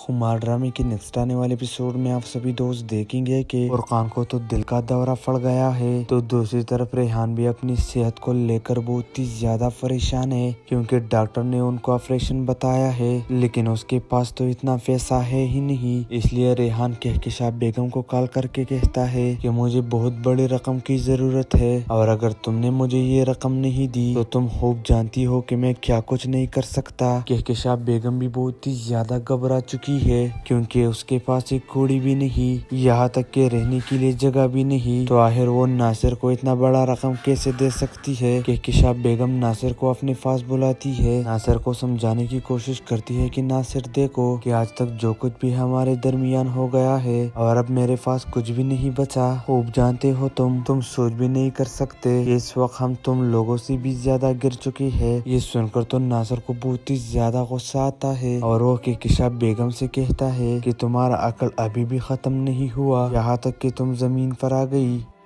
خمار ڈرامے کی نیکسٹ آنے والے ایپیسوڈ میں آپ سبھی دوست دیکھیں گے کہ فرقان کو تو دل کا دورہ پڑ گیا ہے، تو دوسری طرف ریحان بھی اپنی صحت کو لے کر بہت ہی زیادہ پریشان ہے، کیونکہ ڈاکٹر نے ان کو آپریشن بتایا ہے لیکن اس کے پاس تو اتنا پیسہ ہے ہی نہیں۔ اس لیے ریحان کہکشاں بیگم کو کال کر کے کہتا ہے کہ مجھے بہت بڑی رقم کی ضرورت ہے، اور اگر تم نے مجھے یہ رقم نہیں دی تو تم خوب جانتی ہو کہ میں کیا کچھ نہیں کر سکتا۔ کہکشاں بیگم بھی بہت ہی زیادہ گھبرا چکی ہے، کیونکہ اس کے پاس ایک کوڑی بھی نہیں، یہاں تک کہ رہنے کے لیے جگہ بھی نہیں، تو آخر وہ ناصر کو اتنا بڑا رقم کیسے دے سکتی ہے۔ کہکشاں بیگم ناصر کو اپنے پاس بلاتی ہے، ناصر کو سمجھانے کی کوشش کرتی ہے کہ ناصر دیکھو کہ آج تک جو کچھ بھی ہمارے درمیان ہو گیا ہے اور اب میرے پاس کچھ بھی نہیں بچا، خوب جانتے ہو تم سوچ بھی نہیں کر سکتے کہ اس وقت ہم تم لوگوں سے بھی زیادہ گر چکے ہیں۔ یہ سن کر تو ناصر کو بہت ہی زیادہ غصہ آتا ہے اور وہ کہکشاں بیگم سے کہتا ہے کہ تمہارا عقل ابھی بھی ختم نہیں ہوا، یہاں تک کہ تم زمین پر آ گئی۔